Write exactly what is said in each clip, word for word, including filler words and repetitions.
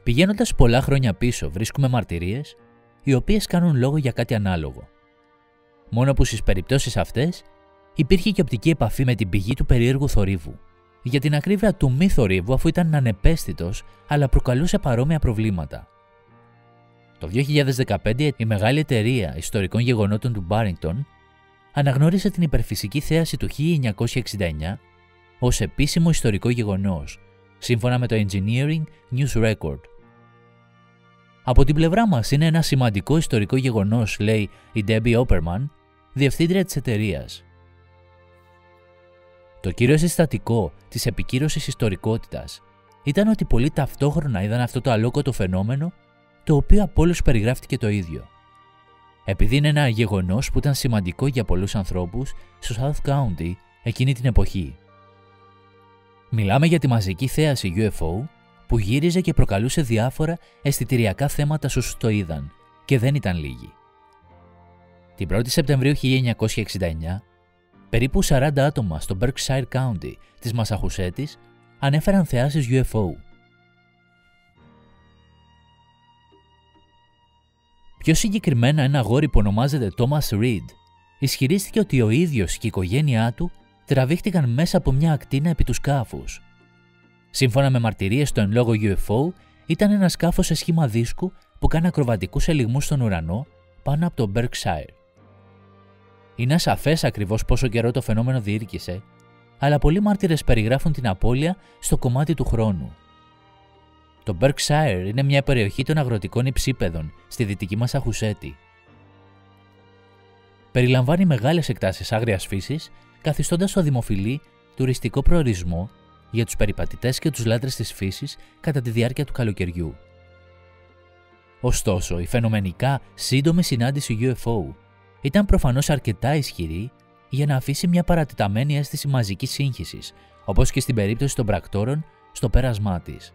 Πηγαίνοντας πολλά χρόνια πίσω, βρίσκουμε μαρτυρίες οι οποίες κάνουν λόγο για κάτι ανάλογο. Μόνο που στις περιπτώσεις αυτές υπήρχε και οπτική επαφή με την πηγή του περίεργου θορύβου. Για την ακρίβεια του μη θορύβου, αφού ήταν ανεπαίσθητος, αλλά προκαλούσε παρόμοια προβλήματα. Το δύο χιλιάδες δεκαπέντε η μεγάλη εταιρεία ιστορικών γεγονότων του Barrington αναγνώρισε την υπερφυσική θέαση του χίλια εννιακόσια εξήντα εννιά ως επίσημο ιστορικό γεγονός, σύμφωνα με το Engineering News Record. Από την πλευρά μας είναι ένα σημαντικό ιστορικό γεγονός, λέει η Debbie Opperman, διευθύντρια της εταιρείας. Το κύριο συστατικό της επικύρωσης ιστορικότητας ήταν ότι πολλοί ταυτόχρονα είδαν αυτό το αλόκοτο φαινόμενο, το οποίο από όλους περιγράφτηκε το ίδιο. Επειδή είναι ένα γεγονός που ήταν σημαντικό για πολλούς ανθρώπους στο South County εκείνη την εποχή. Μιλάμε για τη μαζική θέαση γιου εφ ο που γύριζε και προκαλούσε διάφορα αισθητηριακά θέματα σε όσους το είδαν, και δεν ήταν λίγοι. Την πρώτη Σεπτεμβρίου χίλια εννιακόσια εξήντα εννιά, περίπου σαράντα άτομα στο Berkshire County της Μασαχουσέτης ανέφεραν θεάσεις γιου εφ ο. Πιο συγκεκριμένα, ένα αγόρι που ονομάζεται Thomas Reed ισχυρίστηκε ότι ο ίδιος και η οικογένειά του τραβήχτηκαν μέσα από μια ακτίνα επί του σκάφους. Σύμφωνα με μαρτυρίες, το εν λόγω γιου εφ ο ήταν ένα σκάφος σε σχήμα δίσκου που κάνει ακροβατικούς ελιγμούς στον ουρανό πάνω από το Berkshire. Είναι ασαφές ακριβώς πόσο καιρό το φαινόμενο διήρκησε, αλλά πολλοί μάρτυρες περιγράφουν την απώλεια στο κομμάτι του χρόνου. Το Berkshire είναι μια περιοχή των αγροτικών υψίπεδων στη δυτική Μασαχουσέτη. Περιλαμβάνει μεγάλες εκτάσεις άγριας φύσης, καθιστώντας το δημοφιλή τουριστικό προορισμό για τους περιπατητές και τους λάτρες της φύσης κατά τη διάρκεια του καλοκαιριού. Ωστόσο, η φαινομενικά σύντομη συνάντηση γιου εφ ο ήταν προφανώς αρκετά ισχυρή για να αφήσει μια παρατεταμένη αίσθηση μαζικής σύγχυσης, όπως και στην περίπτωση των πρακτόρων στο πέρασμά της.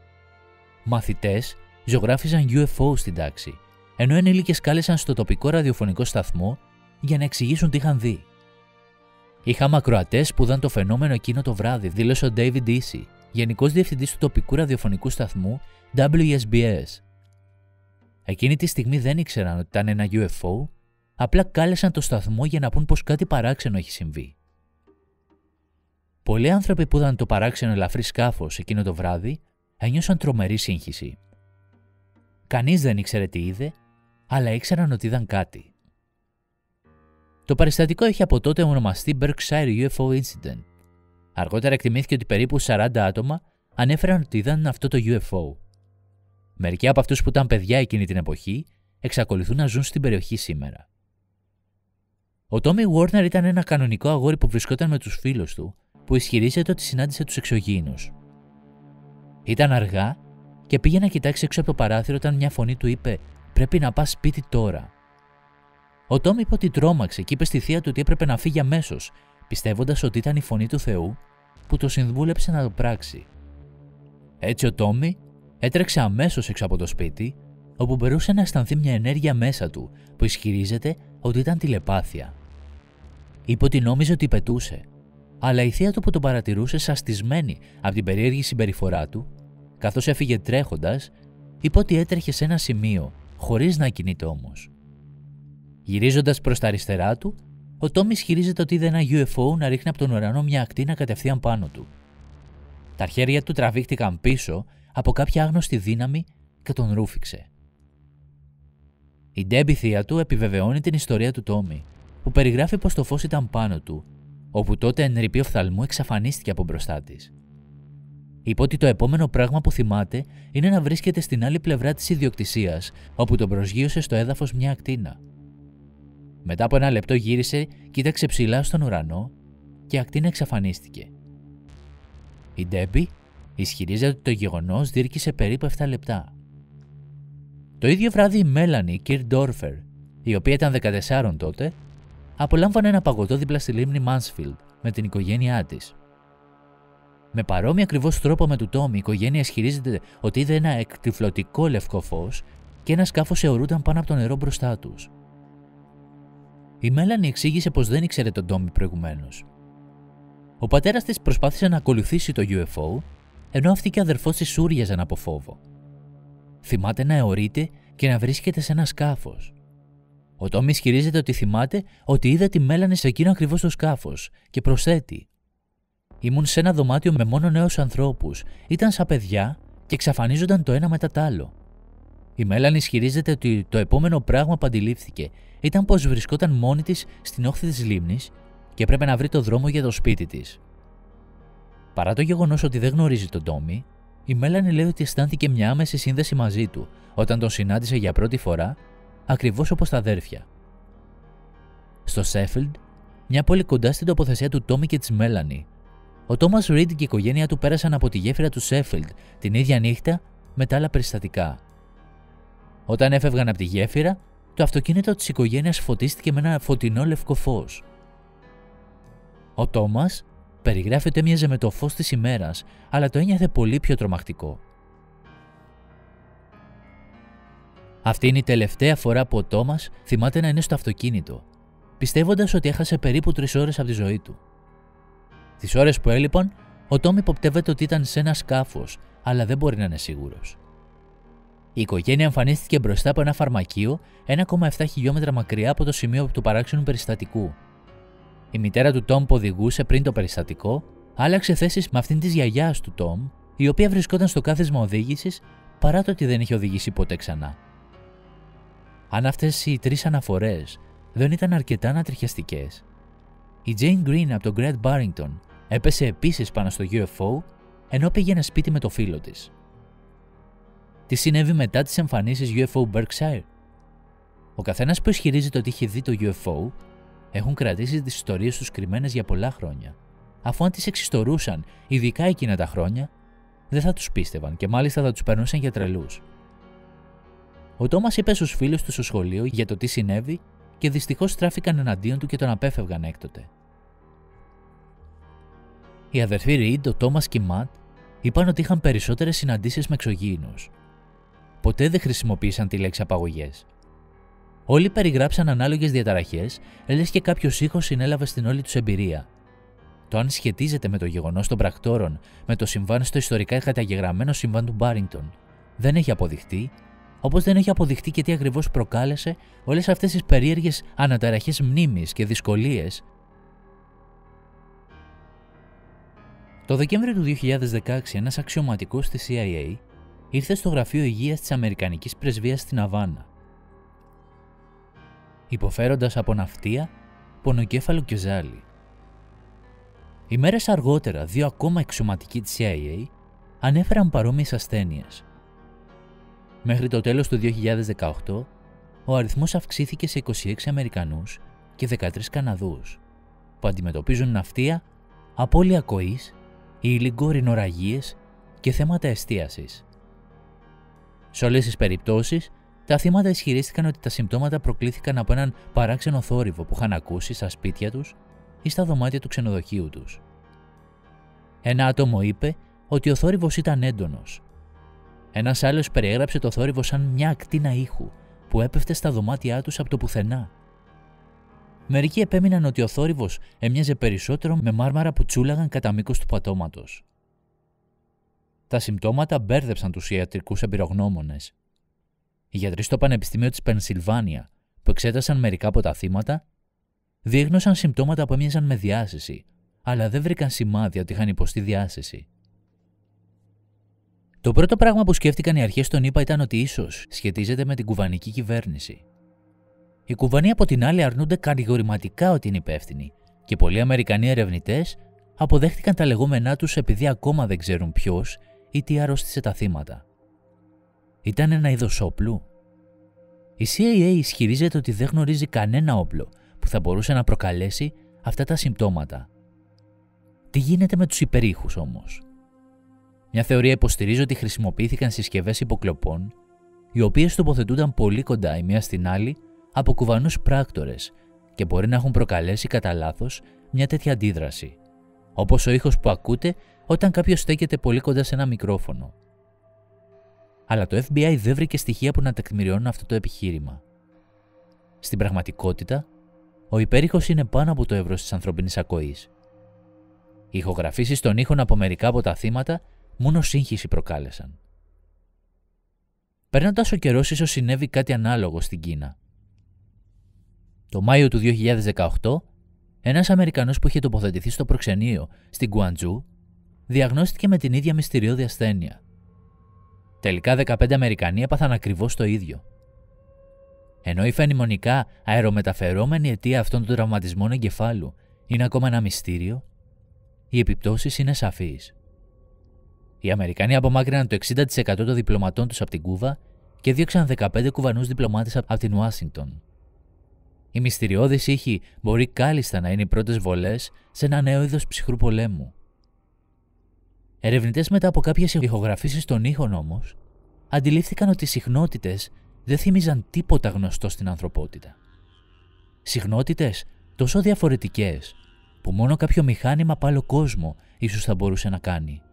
Μαθητές ζωγράφιζαν γιου εφ ο στην τάξη, ενώ ενήλικες κάλεσαν στο τοπικό ραδιοφωνικό σταθμό για να εξηγήσουν τι είχαν δει. Είχαμε ακροατές που είδαν το φαινόμενο εκείνο το βράδυ, δήλωσε ο David Easy, γενικός διευθυντής του τοπικού ραδιοφωνικού σταθμού ντάμπλιου ες μπι ες. Εκείνη τη στιγμή δεν ήξεραν ότι ήταν ένα γιου εφ ο, απλά κάλεσαν το σταθμό για να πούν πως κάτι παράξενο έχει συμβεί. Πολλοί άνθρωποι που είδαν το παράξενο ελαφρύ σκάφος εκείνο το βράδυ ένιωσαν τρομερή σύγχυση. Κανείς δεν ήξερε τι είδε, αλλά ήξεραν ότι είδαν κάτι. Το περιστατικό έχει από τότε ονομαστεί Berkshire γιου εφ ο Incident. Αργότερα εκτιμήθηκε ότι περίπου σαράντα άτομα ανέφεραν ότι είδαν αυτό το γιου εφ ο. Μερικοί από αυτούς που ήταν παιδιά εκείνη την εποχή εξακολουθούν να ζουν στην περιοχή σήμερα. Ο Τόμι Βόρνερ ήταν ένα κανονικό αγόρι που βρισκόταν με τους φίλους του, που ισχυρίζεται ότι συνάντησε τους εξωγήινους. Ήταν αργά και πήγε να κοιτάξει έξω από το παράθυρο όταν μια φωνή του είπε «Πρέπει να πας σπίτι τώρα». Ο Τόμι είπε ότι τρόμαξε και είπε στη θεία του ότι έπρεπε να φύγει αμέσως, πιστεύοντας ότι ήταν η φωνή του Θεού που το συμβούλεψε να το πράξει. Έτσι ο Τόμι έτρεξε αμέσως έξω από το σπίτι, όπου μπορούσε να αισθανθεί μια ενέργεια μέσα του που ισχυρίζεται ότι ήταν τηλεπάθεια. Είπε ότι νόμιζε ότι πετούσε, αλλά η θεία του που τον παρατηρούσε σαστισμένη από την περίεργη συμπεριφορά του, καθώς έφυγε τρέχοντας, είπε ότι έτρεχε σε ένα σημείο, χωρίς να κινείται όμως. Γυρίζοντας προς τα αριστερά του, ο Τόμι ισχυρίζεται ότι είδε ένα γιου εφ ο να ρίχνει από τον ουρανό μια ακτίνα κατευθείαν πάνω του. Τα χέρια του τραβήχτηκαν πίσω από κάποια άγνωστη δύναμη και τον ρούφηξε. Η Ντέμπι, θεία του, επιβεβαιώνει την ιστορία του Τόμι, που περιγράφει πως το φως ήταν πάνω του, όπου τότε εν ρηπή οφθαλμού εξαφανίστηκε από μπροστά της. Είπε ότι το επόμενο πράγμα που θυμάται είναι να βρίσκεται στην άλλη πλευρά της ιδιοκτησίας, όπου τον προσγείωσε στο έδαφος μια ακτίνα. Μετά από ένα λεπτό γύρισε, κοίταξε ψηλά στον ουρανό και η ακτίνα εξαφανίστηκε. Η Ντέμπι ισχυρίζεται ότι το γεγονός διήρκησε περίπου επτά λεπτά. Το ίδιο βράδυ η Μέλανι Κιρντόρφερ, η οποία ήταν δεκατέσσερα τότε, απολάμβανε ένα παγωτό δίπλα στη λίμνη Μάνσφιλντ με την οικογένειά της. Με παρόμοιο ακριβώς τρόπο με του Τόμι, η οικογένεια ισχυρίζεται ότι είδε ένα εκτυφλωτικό λευκό φως και ένα σκάφος αιωρούταν πάνω από το νερό μπροστά τους. Η Μέλανι εξήγησε πως δεν ήξερε τον Τόμι προηγουμένως. Ο πατέρας της προσπάθησε να ακολουθήσει το γιου εφ ο, ενώ αυτή και ο αδερφός της σούριαζαν από φόβο. θυμάται να αιωρείται και να βρίσκεται σε ένα σκάφος. Ο Τόμι ισχυρίζεται ότι θυμάται ότι είδε τη Μέλανη σε εκείνο ακριβώς το σκάφος και προσθέτει: «Ήμουν σε ένα δωμάτιο με μόνο νέους ανθρώπους, ήταν σαν παιδιά και εξαφανίζονταν το ένα μετά το άλλο». Η Μέλανη ισχυρίζεται ότι το επόμενο πράγμα που αντιλήφθηκε ήταν πως βρισκόταν μόνη της στην όχθη της λίμνης και έπρεπε να βρει το δρόμο για το σπίτι της. Παρά το γεγονός ότι δεν γνωρίζει τον Τόμι, η Μέλανη λέει ότι αισθάνθηκε μια άμεση σύνδεση μαζί του όταν τον συνάντησε για πρώτη φορά, ακριβώς όπως τα αδέρφια. Στο Σέφιλντ, μια πόλη κοντά στην τοποθεσία του Τόμι και της Μέλανη, ο Τόμας Ριντ και η οικογένεια του πέρασαν από τη γέφυρα του Σέφιλντ την ίδια νύχτα με τα άλλα περιστατικά. Όταν έφευγαν από τη γέφυρα, το αυτοκίνητο της οικογένειας φωτίστηκε με ένα φωτεινό λευκό φως. Ο Τόμας περιγράφει ότι έμοιαζε με το φως της ημέρας, αλλά το ένιωθε πολύ πιο τρομακτικό. Αυτή είναι η τελευταία φορά που ο Τόμας θυμάται να είναι στο αυτοκίνητο, πιστεύοντας ότι έχασε περίπου τρεις ώρες από τη ζωή του. Τις ώρες που έλειπαν, ο Τόμ υποπτεύεται ότι ήταν σε ένα σκάφος, αλλά δεν μπορεί να είναι σίγουρος. Η οικογένεια εμφανίστηκε μπροστά από ένα φαρμακείο ένα κόμμα επτά χιλιόμετρα μακριά από το σημείο του παράξενου περιστατικού. Η μητέρα του Τόμ που οδηγούσε πριν το περιστατικό άλλαξε θέσεις με αυτήν της γιαγιάς του Τόμ, η οποία βρισκόταν στο κάθισμα οδήγησης παρά το ότι δεν είχε οδηγήσει ποτέ ξανά. Αν αυτές οι τρεις αναφορές δεν ήταν αρκετά ανατριχιαστικές, η Jane Green από τον Grant Barrington έπεσε επίσης πάνω στο γιου εφ ο ενώ πήγαινε σπίτι με το φίλο της. Τι συνέβη μετά τις εμφανίσεις γιου εφ ο Berkshire? Ο καθένας που ισχυρίζεται ότι είχε δει το γιου εφ ο έχουν κρατήσει τις ιστορίες τους κρυμμένες για πολλά χρόνια, αφού αν τις εξιστορούσαν, ειδικά εκείνα τα χρόνια, δεν θα τους πίστευαν και μάλιστα θα τους περνούσαν για τρελούς. Ο Τόμας είπε στους φίλους του στο σχολείο για το τι συνέβη και δυστυχώς στράφηκαν εναντίον του και τον απέφευγαν έκτοτε. Οι αδερφοί Ριντ, ο Τόμας και η Ματ, είπαν ότι είχαν περισσότερες συναντήσεις με εξωγήινους. Ποτέ δεν χρησιμοποίησαν τη λέξη απαγωγές. Όλοι περιγράψαν ανάλογες διαταραχές, λες και κάποιος ήχος συνέλαβε στην όλη τους εμπειρία. Το αν σχετίζεται με το γεγονός των πρακτόρων με το συμβάν στο ιστορικά καταγεγραμμένο συμβάν του Μπάρινγκτον δεν έχει αποδειχτεί, όπως δεν έχει αποδειχτεί και τι ακριβώς προκάλεσε όλες αυτές τις περίεργες αναταραχές μνήμης και δυσκολίες. Το Δεκέμβριο του δύο χιλιάδες δεκαέξι, ένας αξιωματικός της σι άι έι ήρθε στο γραφείο υγείας της Αμερικανικής Πρεσβείας στην Αβάνα, υποφέροντας από ναυτία, πονοκέφαλο και ζάλι. Ημέρες αργότερα, δύο ακόμα αξιωματικοί της σι άι έι ανέφεραν παρόμοιες ασθένειες. Μέχρι το τέλος του δύο χιλιάδες δεκαοκτώ, ο αριθμός αυξήθηκε σε είκοσι έξι Αμερικανούς και δεκατρείς Καναδούς, που αντιμετωπίζουν ναυτία, απώλεια ακοής, υλικό ρινορραγίες και θέματα εστίασης. Σε όλες τις περιπτώσεις, τα θύματα ισχυρίστηκαν ότι τα συμπτώματα προκλήθηκαν από έναν παράξενο θόρυβο που είχαν ακούσει στα σπίτια τους ή στα δωμάτια του ξενοδοχείου τους. Ένα άτομο είπε ότι ο θόρυβος ήταν έντονος. Ένας άλλος περιέγραψε το θόρυβο σαν μια ακτίνα ήχου που έπεφτε στα δωμάτια τους από το πουθενά. Μερικοί επέμειναν ότι ο θόρυβος έμοιαζε περισσότερο με μάρμαρα που τσούλαγαν κατά μήκος του πατώματος. Τα συμπτώματα μπέρδεψαν τους ιατρικούς εμπειρογνώμονες. Οι γιατροί στο Πανεπιστήμιο της Πενσιλβάνια, που εξέτασαν μερικά από τα θύματα, διέγνωσαν συμπτώματα που έμοιαζαν με διάσηση, αλλά δεν βρήκαν σημάδια ότι είχαν υποστεί διάσηση. Το πρώτο πράγμα που σκέφτηκαν οι αρχές των ΗΠΑ ήταν ότι ίσως σχετίζεται με την κουβανική κυβέρνηση. Οι Κουβανοί από την άλλη αρνούνται κατηγορηματικά ότι είναι υπεύθυνοι και πολλοί Αμερικανοί ερευνητές αποδέχτηκαν τα λεγόμενά τους επειδή ακόμα δεν ξέρουν ποιος ή τι αρρώστησε τα θύματα. Ήταν ένα είδος όπλου. Η σι άι έι ισχυρίζεται ότι δεν γνωρίζει κανένα όπλο που θα μπορούσε να προκαλέσει αυτά τα συμπτώματα. Τι γίνεται με τους υπερήχους όμως? Μια θεωρία υποστηρίζει ότι χρησιμοποιήθηκαν συσκευές υποκλοπών, οι οποίες τοποθετούνταν πολύ κοντά η μία στην άλλη από κουβανούς πράκτορες και μπορεί να έχουν προκαλέσει κατά λάθος μια τέτοια αντίδραση, όπως ο ήχος που ακούτε όταν κάποιος στέκεται πολύ κοντά σε ένα μικρόφωνο. Αλλά το εφ μπι άι δεν βρήκε στοιχεία που να τεκμηριώνουν αυτό το επιχείρημα. Στην πραγματικότητα, ο υπέρηχος είναι πάνω από το εύρος της ανθρώπινης ακοής. Οι ηχογραφήσεις των ήχων από μερικά από τα θύματα μόνο σύγχυση προκάλεσαν. Περνώντας ο καιρός, ίσως συνέβη κάτι ανάλογο στην Κίνα. Το Μάιο του δύο χιλιάδες δεκαοκτώ, ένας Αμερικανός που είχε τοποθετηθεί στο προξενείο στην Γκουαντζού διαγνώστηκε με την ίδια μυστηριώδη ασθένεια. Τελικά δεκαπέντε Αμερικανοί έπαθαν ακριβώς το ίδιο. Ενώ η φαινημονικά αερομεταφερόμενη αιτία αυτών των τραυματισμών εγκεφάλου είναι ακόμα ένα μυστήριο, οι επιπτώσεις είναι σαφείς. Οι Αμερικανοί απομάκρυναν το εξήντα τοις εκατό των διπλωματών τους από την Κούβα και δίωξαν δεκαπέντε Κουβανούς διπλωμάτες από την Ουάσιγκτον. Η μυστηριώδης ήχη μπορεί κάλλιστα να είναι οι πρώτες βολές σε ένα νέο είδος ψυχρού πολέμου. Ερευνητές μετά από κάποιες ηχογραφήσεις των ήχων όμως, αντιλήφθηκαν ότι οι συχνότητες δεν θύμιζαν τίποτα γνωστό στην ανθρωπότητα. Συχνότητες τόσο διαφορετικές, που μόνο κάποιο μηχάνημα από άλλο κόσμο ίσως θα μπορούσε να κάνει.